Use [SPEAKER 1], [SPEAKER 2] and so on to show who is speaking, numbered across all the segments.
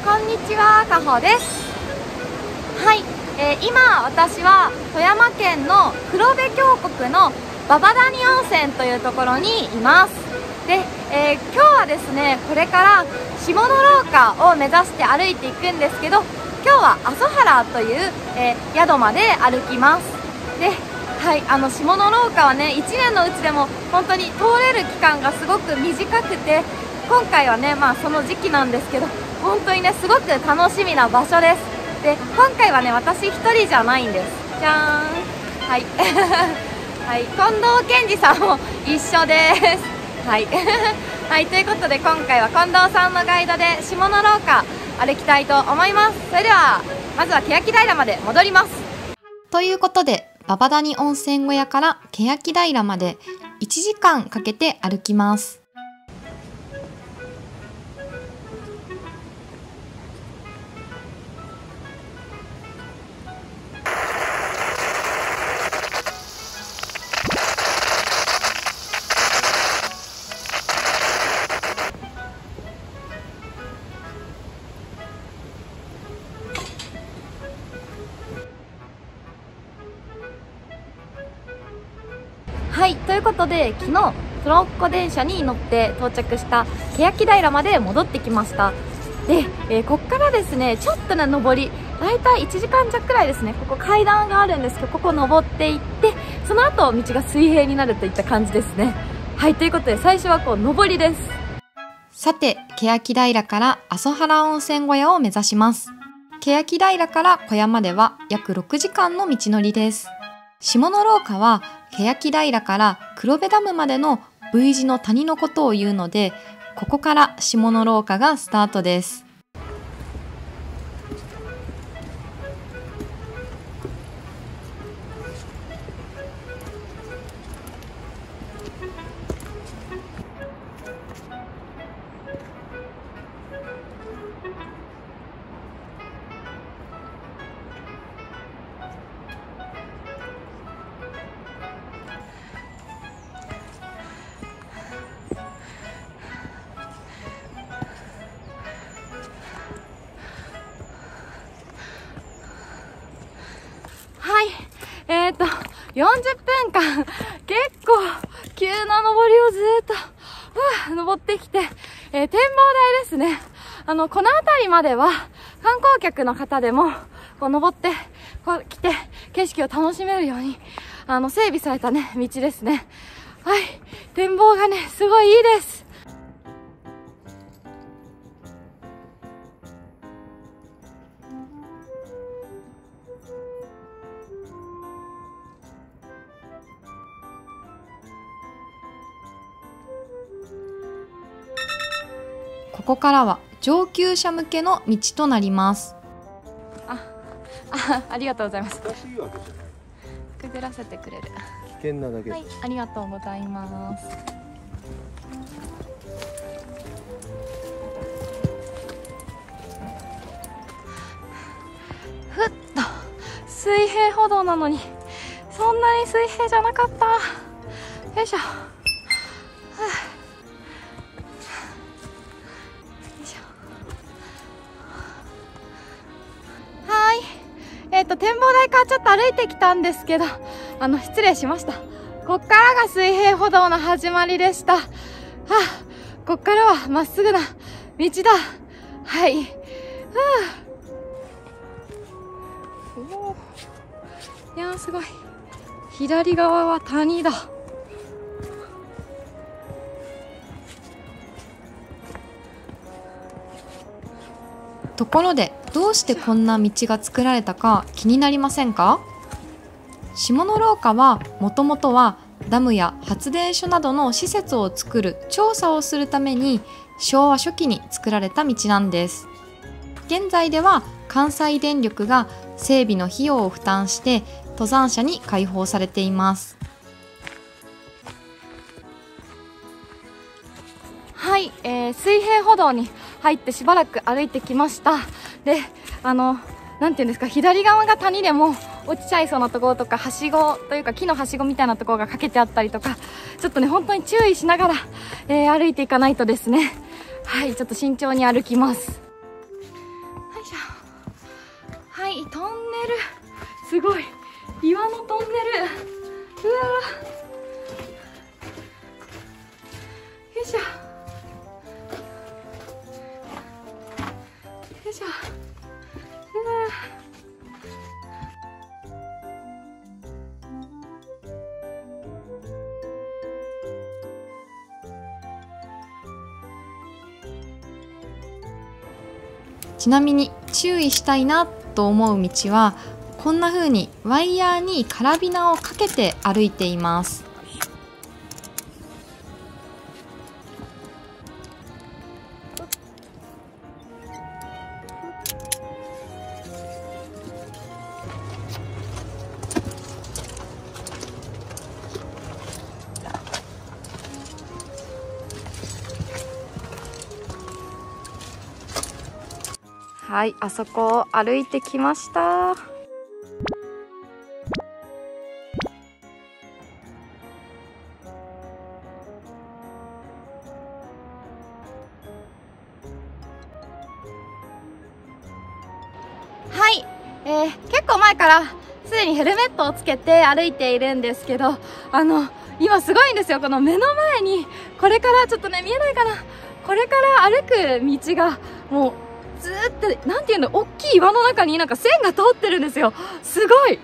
[SPEAKER 1] こんにちは、かほです。はい、今私は富山県の黒部峡谷の馬場谷温泉というところにいます。で、今日はですね、これから下野廊下を目指して歩いていくんですけど、今日は阿蘇原という、宿まで歩きます。で、はい、下野廊下はね、1年のうちでも本当に通れる期間がすごく短くて、今回はね、その時期なんですけど、本当にね、すごく楽しみな場所です。で、今回はね、私一人じゃないんです。じゃーん。はい。はい、近藤健二さんも一緒です。はい。はい、ということで今回は近藤さんのガイドで下野廊下歩きたいと思います。それでは、まずは欅平まで戻ります。
[SPEAKER 2] ということで、馬場谷温泉小屋から欅平まで1時間かけて歩きます。
[SPEAKER 1] はい、ということで昨日トロッコ電車に乗って到着した欅平まで戻ってきました。で、ここからですね、ちょっとね上り、だいたい1時間弱くらいですね。ここ階段があるんですけど、ここ登っていって、その後道が水平になるといった感じですね。はい、ということで最初はこう上りです。
[SPEAKER 2] さて、欅平から阿蘇原温泉小屋を目指します。欅平から小屋までは約6時間の道のりです。下野廊下は欅平から黒部ダムまでの V 字の谷のことを言うので、ここから下野廊下がスタートです。
[SPEAKER 1] はい、40分間結構急な登りをずーっと登ってきて、展望台ですね。この辺りまでは観光客の方でもこう登ってこう来て景色を楽しめるように整備されたね道ですね。はい、展望がねすごいいいです。
[SPEAKER 2] ここからは上級者向けの道となります。
[SPEAKER 1] ありがとうございます。くぐらせてくれる。
[SPEAKER 3] 危険なだけ。
[SPEAKER 1] はい、ありがとうございます。ふっと水平歩道なのにそんなに水平じゃなかった。よいしょ。展望台からちょっと歩いてきたんですけど、失礼しました。こっからが水平歩道の始まりでした。こっからはまっすぐな道だ。はい。いやーすごい。左側は谷だ。
[SPEAKER 2] ところで、どうしてこんな道が作られたか気になりませんか？下野廊下はもともとはダムや発電所などの施設を作る調査をするために昭和初期に作られた道なんです。現在では関西電力が整備の費用を負担して登山者に開放されています。
[SPEAKER 1] はい、水平歩道に入ってしばらく歩いてきました。で、なんていうんですか、左側が谷でも落ちちゃいそうなところとか、はしごというか木のはしごみたいなところがかけてあったりとか、ちょっとね本当に注意しながら、歩いていかないとですね。はい、ちょっと慎重に歩きます。 しょ。はい、トンネル。すごい。岩のトンネル。うわー。よいしょ。よいしょ。うわー。
[SPEAKER 2] ちなみに注意したいなと思う道はこんな風にワイヤーにカラビナをかけて歩いています。はい、あそこを歩いてきました。
[SPEAKER 1] はい、結構前からすでにヘルメットをつけて歩いているんですけど、今すごいんですよ。この目の前にこれからちょっとね、見えないかな、これから歩く道がもうずーっとなんていうの、大きい岩の中になんか線が通ってるんですよ。すごい。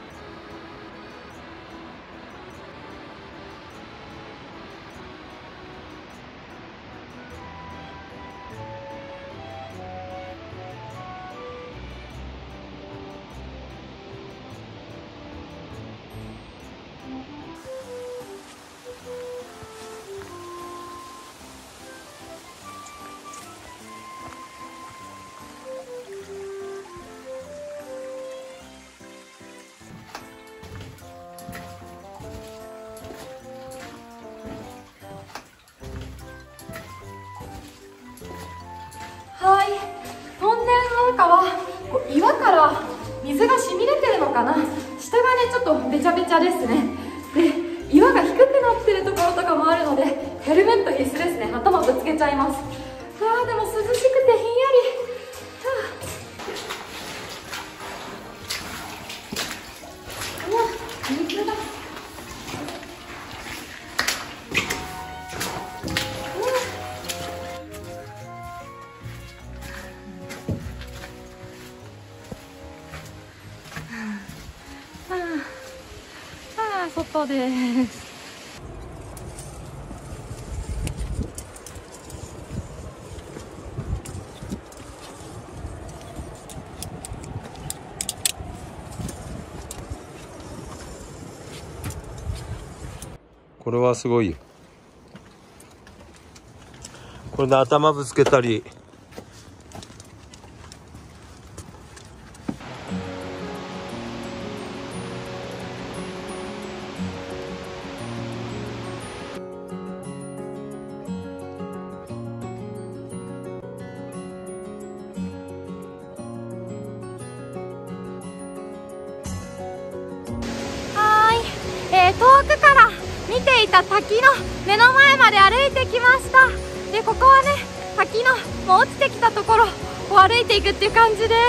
[SPEAKER 1] はい、トンネルの中はこう岩から水が染み出てるのかな、下がねちょっとべちゃべちゃですね。で、岩が低くなってるところとかもあるのでヘルメット必須ですね。頭ぶつけちゃいます。あー、でも涼しくてひんやり。うわ、水だ。外です。
[SPEAKER 3] これはすごいよ。これで頭ぶつけたり。
[SPEAKER 1] 遠くから見ていた滝の目の前まで歩いてきました。で、ここはね、滝のもう落ちてきたところを歩いていくっていう感じです。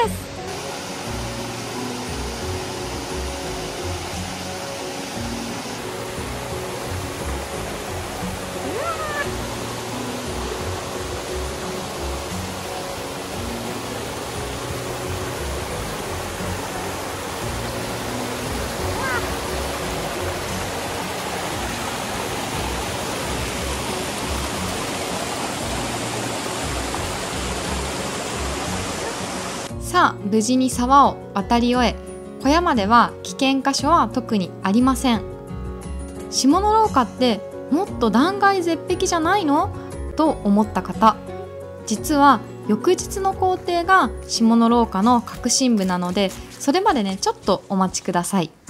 [SPEAKER 2] さあ、無事に沢を渡り終え、小山では危険箇所は特にありません。下の廊下ってもっと断崖絶壁じゃないのと思った方、実は翌日の工程が下の廊下の核心部なので、それまでねちょっとお待ちください。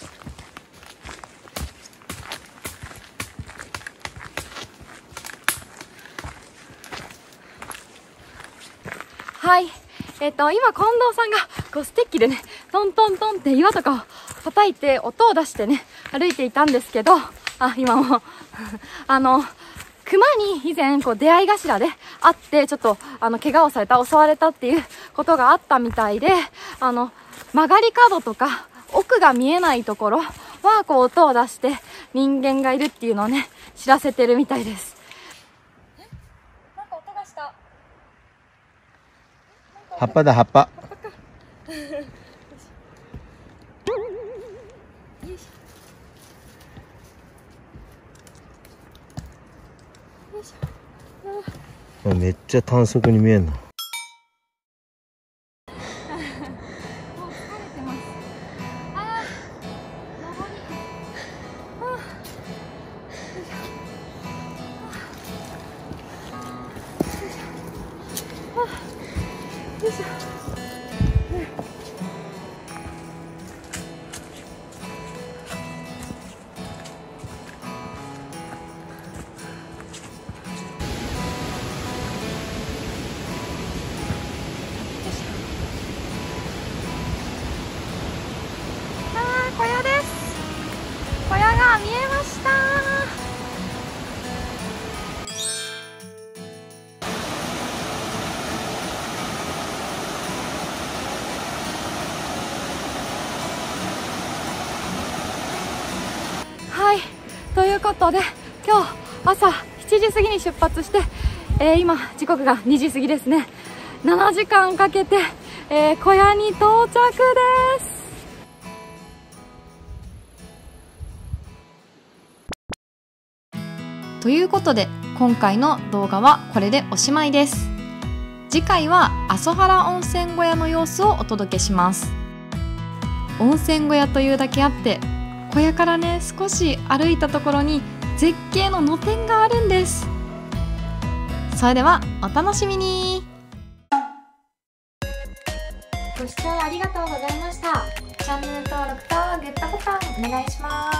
[SPEAKER 1] はい、今近藤さんがこうステッキでねトントントンって岩とかを叩いて音を出してね歩いていたんですけど、今も熊に以前こう出会い頭で会ってちょっと怪我をされた、襲われたっていうことがあったみたいで、曲がり角とか奥が見えないところはこう音を出して人間がいるっていうのをね知らせてるみたいです。なんか音がした。
[SPEAKER 3] 葉っぱだ葉っぱ。めっちゃ短足に見えんの。
[SPEAKER 1] 小屋です。小屋が見えました。はい、ということで今日朝7時過ぎに出発して、今時刻が2時過ぎですね。7時間かけて、小屋に到着です。
[SPEAKER 2] ということで今回の動画はこれでおしまいです。次回は阿蘇原温泉小屋の様子をお届けします。温泉小屋というだけあって小屋からね少し歩いたところに絶景の野天があるんです。それではお楽しみに。ご視聴ありがとうございました。チャンネル登録とグッドボタンお願いします。